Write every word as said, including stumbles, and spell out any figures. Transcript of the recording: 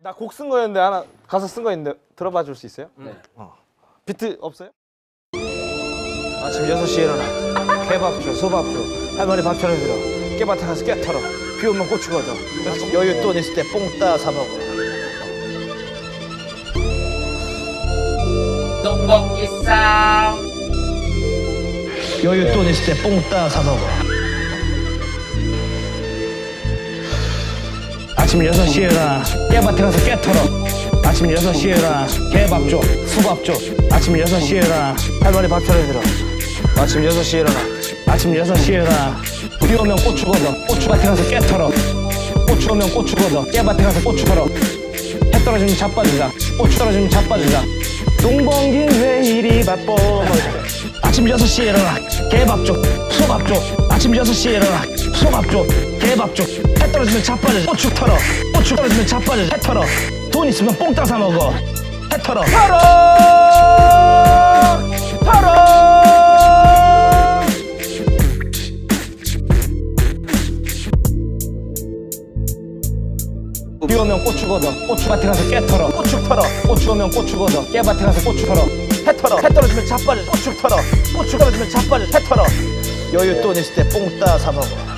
나 곡 쓴 거였는데 하나 가사 쓴 거 있는데 들어봐 줄 수 있어요? 네. 어. 비트 없어요? 아침 여섯 시에 일어나 개밥 줘, 소밥 줘, 할머니 밥 차려주라, 깨밭에 가서 깨 털어, 비 오면 고추 걷어, 여유 돈 있을 때 뽕 따 사 먹어. 농곡기상 여유 돈 있을 때 뽕 따 사 먹어. 아침 여섯 시에 일어나 깨밭에 가서 깨 털어, 아침 여섯 시에 일어나 개밥 줘, 수밥 줘, 아침 여섯 시에 일어나 할머니 밥 차려주라, 아침 여섯 시에 일어나 아침 여섯 시에 일어나 비 오면 고추 걷어, 고추밭에 가서 깨 털어, 고추 오면 고추 걷어, 깨밭에 가서 고추 털어, 해 떨어지면 자빠지자, 고추 떨어지면 자빠지자, 농번긴 왜 이리 바빠. 아침 여섯 시에 일어나 개밥 줘, 소밥 줘, 아침 여섯 시에 일어나 소밥 줘, 개밥 줘, 해 떨어지면 자빠져, 고추 털어, 고추 떨어지면 자빠져, 해 털어, 돈 있으면 뽕 따 사 먹어, 해 털어, 털어 털어. 비 오면 고추 걷어, 고추밭에 가서 깨 털어, 고추 털어, 고추 오면 고추 걷어, 깨밭에 가서 고추 털어, 해 털어, 해 떨어지면 자빠져, 고추 털어, 고추 떨어지면 자빠져, 해 털어, 여유 돈 있을 때 뽕 따 사 먹어.